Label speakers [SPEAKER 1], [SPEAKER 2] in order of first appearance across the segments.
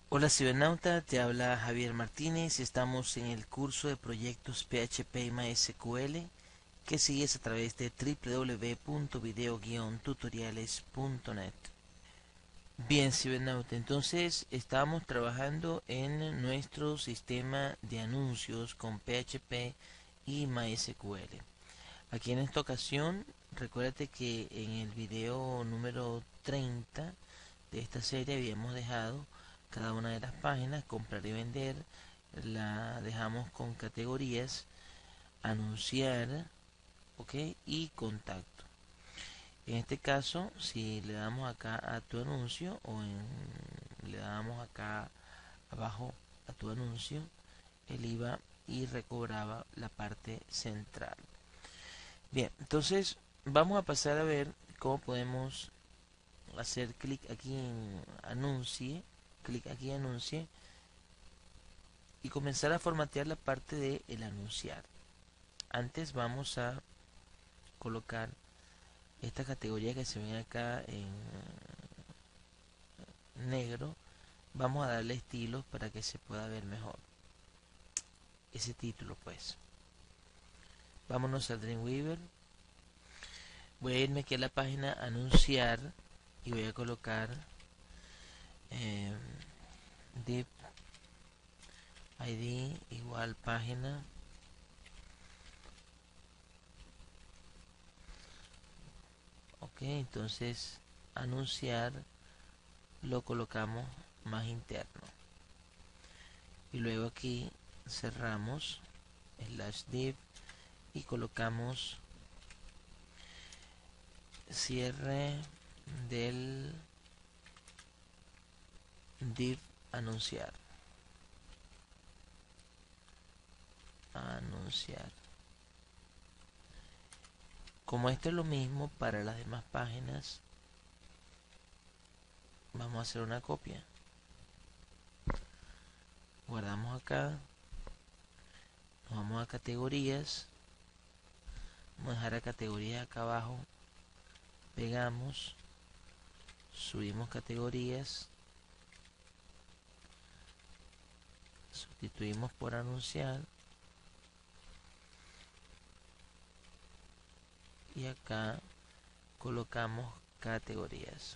[SPEAKER 1] Hola cibernauta, te habla Javier Martínez y estamos en el curso de proyectos PHP y MySQL que sigues a través de www.video-tutoriales.net. Bien cibernauta, entonces estamos trabajando en nuestro sistema de anuncios con PHP y MySQL. Aquí en esta ocasión, recuérdate que en el video número 30 de esta serie habíamos dejado cada una de las páginas, comprar y vender, la dejamos con categorías, anunciar, ok, y contacto. En este caso, si le damos acá a tu anuncio le damos acá abajo a tu anuncio, él iba y recobraba la parte central. Bien, entonces vamos a pasar a ver cómo podemos hacer clic aquí en anuncie, clic aquí en anuncie y comenzar a formatear la parte de el anunciar. Antes vamos a colocar esta categoría que se ve acá en negro. Vamos a darle estilos para que se pueda ver mejor ese título, pues. Vámonos a Dreamweaver. Voy a irme aquí a la página anunciar y voy a colocar eh, div id igual página. Ok, entonces anunciar lo colocamos más interno y luego aquí cerramos slash div y colocamos cierre del div anunciar. Como esto es lo mismo para las demás páginas, vamos a hacer una copia. Guardamos acá, nos vamos a categorías, vamos a dejar a categorías acá abajo, pegamos, subimos categorías, sustituimos por anunciar y acá colocamos categorías.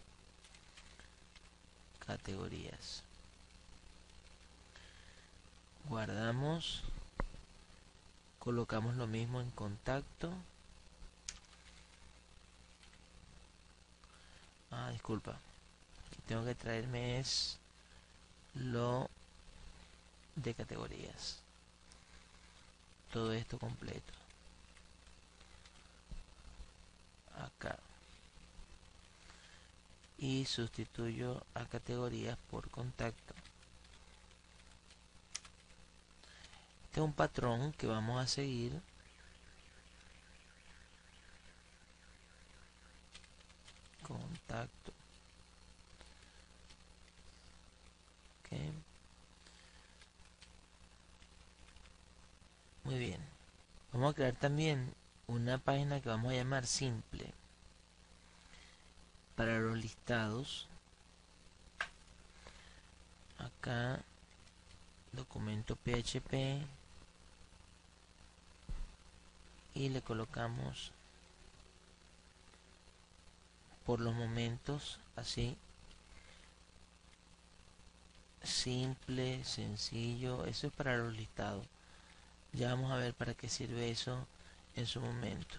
[SPEAKER 1] Guardamos, colocamos lo mismo en contacto. Disculpa, aquí tengo que traerme es lo de categorías, todo esto completo acá y sustituyo a categorías por contacto. Este es un patrón que vamos a seguir. Contacto, ok, muy bien. Vamos a crear también una página que vamos a llamar simple para los listados. Acá documento PHP y le colocamos por los momentos así, simple, sencillo. Eso es para los listados. Ya vamos a ver para qué sirve eso en su momento.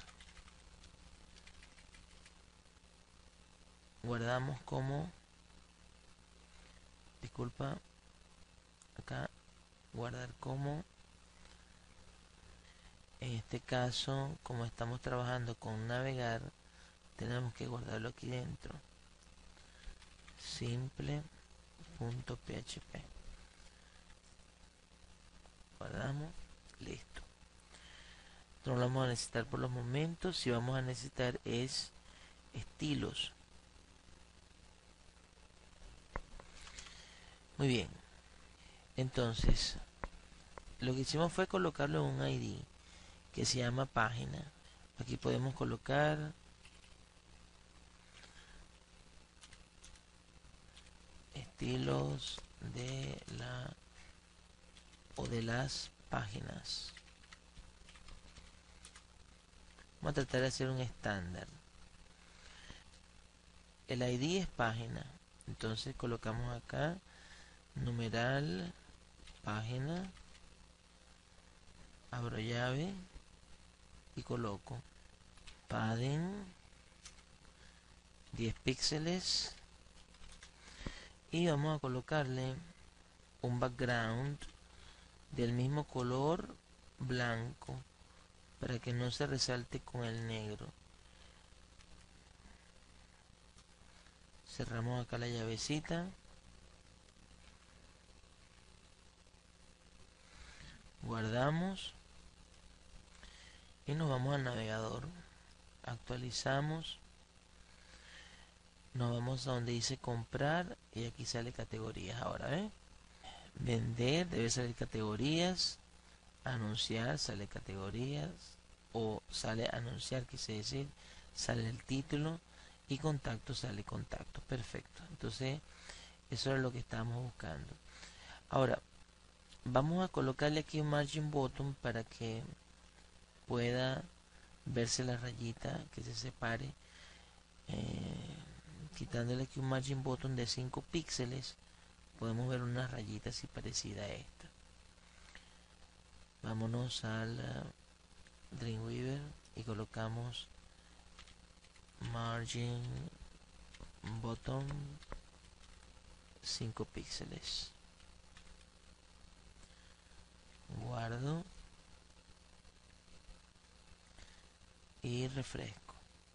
[SPEAKER 1] Guardamos como, disculpa, acá guardar como. En este caso, como estamos trabajando con navegar, tenemos que guardarlo aquí dentro. Simple.php. Guardamos, listo. No lo vamos a necesitar por los momentos. Si vamos a necesitar es estilos. Muy bien. Entonces, lo que hicimos fue colocarlo en un ID que se llama página. Aquí podemos colocar estilos de la o de las páginas. Vamos a tratar de hacer un estándar. El ID es página, entonces colocamos acá numeral página, abro llave y coloco padding 10 píxeles y vamos a colocarle un background del mismo color blanco para que no se resalte con el negro. Cerramos acá la llavecita, guardamos y nos vamos al navegador, actualizamos, nos vamos a donde dice comprar y aquí sale categorías. Ahora vender, debe salir categorías, anunciar, sale categorías, o sale anunciar, quise decir, sale el título, y contacto sale contacto. Perfecto, entonces eso es lo que estamos buscando. Ahora vamos a colocarle aquí un margin bottom para que pueda verse la rayita, que se separe, quitándole aquí un margin bottom de 5 píxeles podemos ver una rayita así parecida a esta. Vámonos al Dreamweaver y colocamos margin bottom 5 píxeles. Guardo y refresco.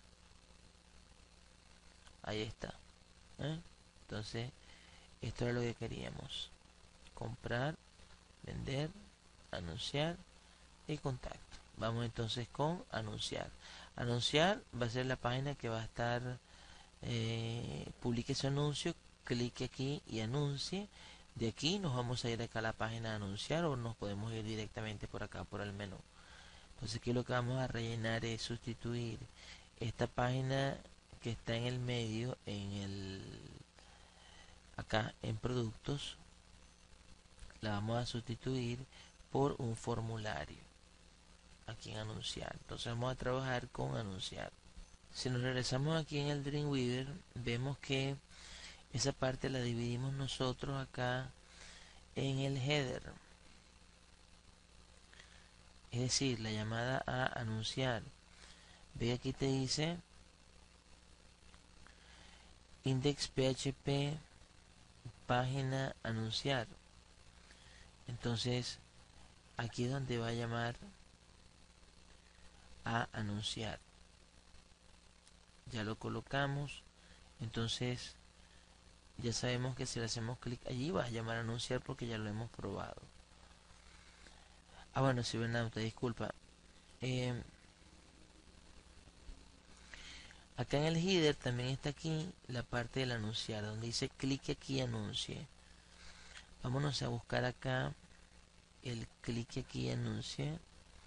[SPEAKER 1] Ahí está. Entonces esto es lo que queríamos: comprar, vender, anunciar y contacto. Vamos entonces con anunciar. Anunciar va a ser la página que va a estar, publique su anuncio, clique aquí y anuncie. De aquí nos vamos a ir acá a la página de anunciar, o nos podemos ir directamente por acá por el menú. Entonces aquí lo que vamos a rellenar es sustituir esta página que está en el medio, acá en productos, la vamos a sustituir por un formulario aquí en anunciar. Entonces vamos a trabajar con anunciar. Si nos regresamos aquí en el Dreamweaver, vemos que esa parte la dividimos nosotros acá en el header, es decir, la llamada a anunciar. Ve, aquí te dice index PHP página anunciar. Entonces aquí es donde va a llamar a anunciar. Ya lo colocamos. Entonces ya sabemos que si le hacemos clic allí va a llamar a anunciar, porque ya lo hemos probado. Bueno, cibernauta, disculpa. Acá en el header también está aquí la parte del anunciar, donde dice clic aquí y anuncie. Vámonos a buscar acá el clic aquí y anuncie.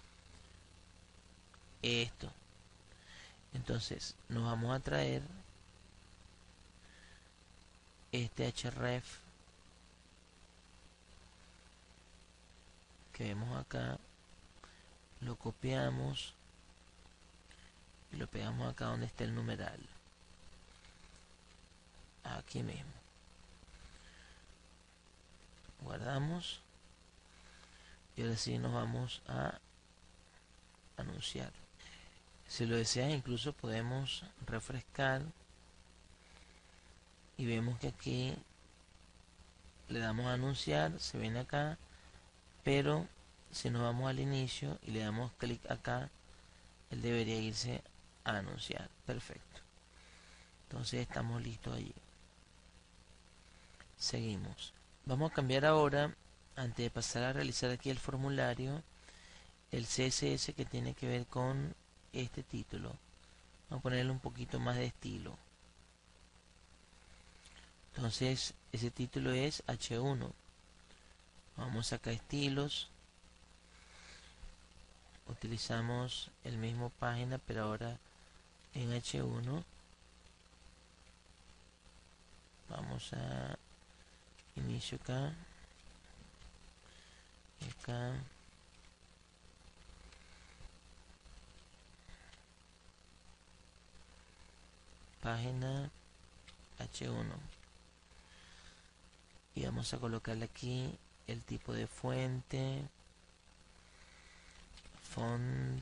[SPEAKER 1] Esto. Entonces nos vamos a traer este href que vemos acá, lo copiamos y lo pegamos acá donde está el numeral, aquí mismo. Guardamos y ahora sí nos vamos a anunciar. Si lo deseas, incluso podemos refrescar y vemos que aquí le damos a anunciar, se viene acá, pero si nos vamos al inicio y le damos clic acá, él debería irse a anunciar. Perfecto. Entonces estamos listos allí. Seguimos. Vamos a cambiar ahora, antes de pasar a realizar aquí el formulario, el CSS que tiene que ver con este título. Vamos a ponerle un poquito más de estilo. Entonces ese título es H1. Vamos acá a estilos. Utilizamos el mismo página, pero ahora en H1. Vamos a inicio acá y acá. Página H1 y vamos a colocarle aquí el tipo de fuente, font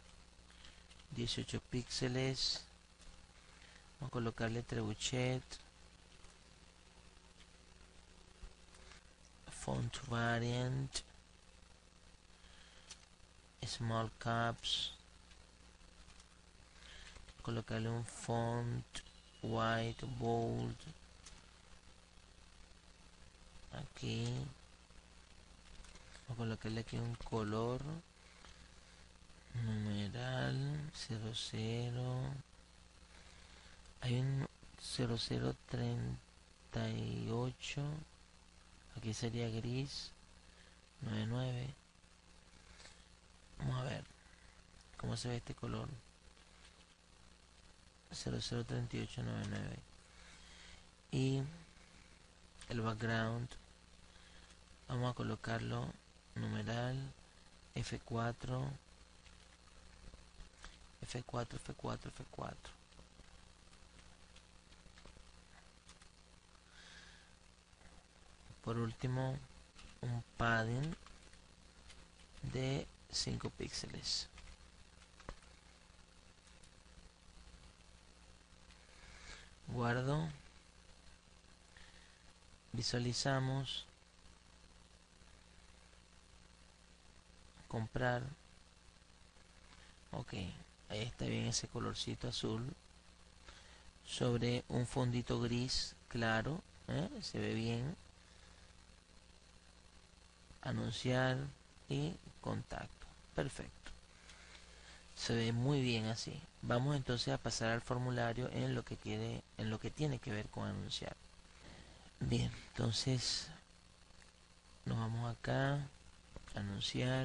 [SPEAKER 1] 18 píxeles, vamos a colocarle trebuchet, font variant, small caps, colocarle un font white bold aquí, vamos a colocarle aquí un color, numeral 00, hay un 0038, aquí sería gris 99. Vamos a ver cómo se ve este color. 003899 y el background vamos a colocarlo numeral F4 F4 F4 F4. Por último, un padding de 5 píxeles. Guardo, visualizamos, comprar. Ok, ahí está bien ese colorcito azul sobre un fondito gris claro, se ve bien. Anunciar y contacto, perfecto, se ve muy bien así. Vamos entonces a pasar al formulario en lo que tiene que ver con anunciar. Bien, entonces nos vamos acá, anunciar,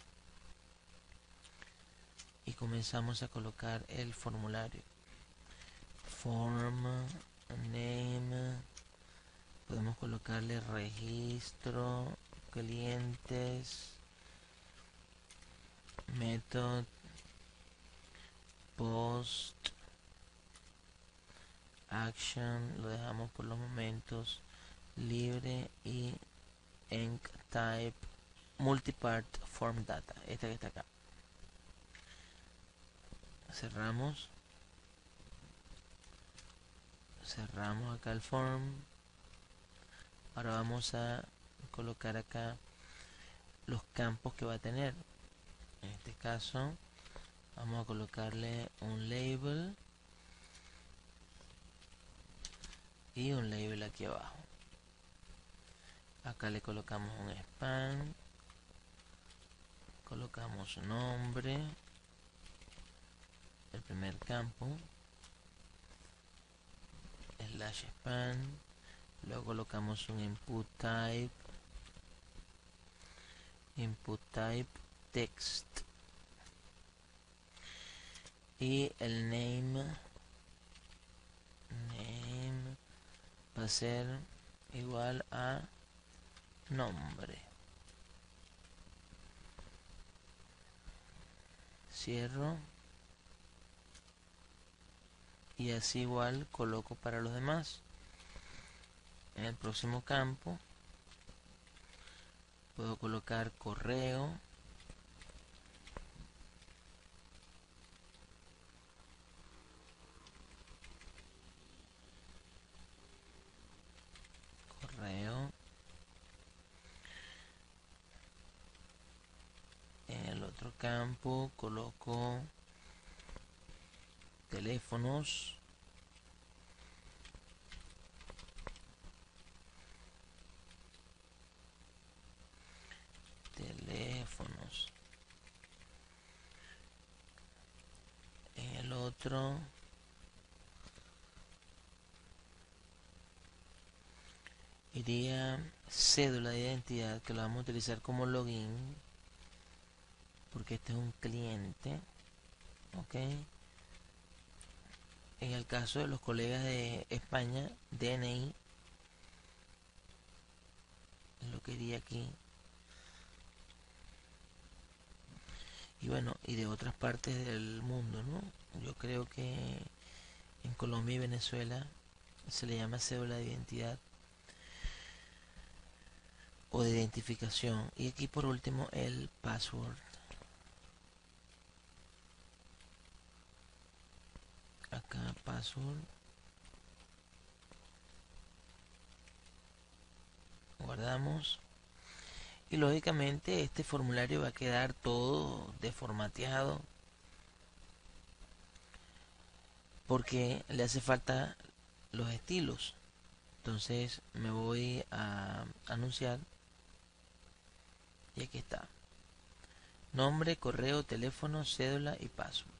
[SPEAKER 1] y comenzamos a colocar el formulario. Form name, podemos colocarle registro clientes, method, post, action, lo dejamos por los momentos libre, y enc type multipart form data, esta que está acá. Cerramos acá el form. Ahora vamos a colocar acá los campos que va a tener. En este caso vamos a colocarle un label y un label aquí abajo. Acá le colocamos un span, colocamos su nombre, el primer campo, slash span, luego colocamos un input type text, y el name va a ser igual a nombre. Cierro y así igual coloco para los demás. En el próximo campo puedo colocar correo, en el otro campo coloco teléfonos, en el otro iría cédula de identidad, que lo vamos a utilizar como login porque este es un cliente. Ok, en el caso de los colegas de España, DNI. quería aquí. Y bueno, y de otras partes del mundo, ¿no? Yo creo que en Colombia y Venezuela se le llama cédula de identidad o de identificación. Y aquí por último el password. Acá password. Guardamos. Y lógicamente este formulario va a quedar todo deformateado porque le hace falta los estilos. Entonces me voy a anunciar y aquí está. Nombre, correo, teléfono, cédula y password.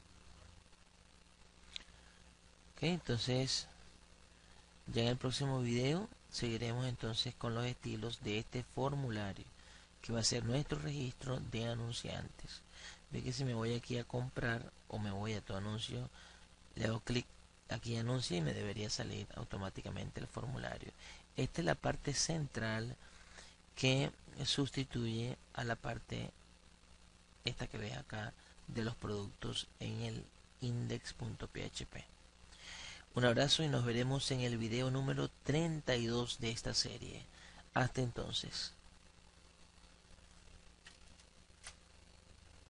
[SPEAKER 1] Ok, entonces ya en el próximo video seguiremos entonces con los estilos de este formulario que va a ser nuestro registro de anunciantes. Ve que si me voy aquí a comprar o me voy a tu anuncio, le hago clic aquí anuncio y me debería salir automáticamente el formulario. Esta es la parte central que sustituye a la parte esta que ves acá de los productos en el index.php. Un abrazo y nos veremos en el video número 32 de esta serie. Hasta entonces.